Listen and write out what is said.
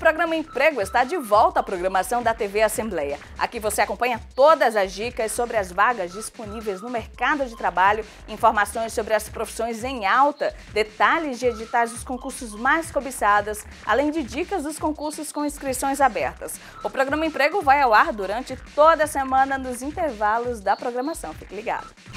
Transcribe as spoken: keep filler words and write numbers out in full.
programa Emprego está de volta à programação da T V Assembleia. Aqui você acompanha todas as dicas sobre as vagas disponíveis no mercado de trabalho, informações sobre as profissões em alta, detalhes de editais dos concursos mais cobiçados, além de dicas dos concursos com inscrições abertas. O programa Emprego vai ao ar durante toda a semana nos intervalos da programação. Fique ligado.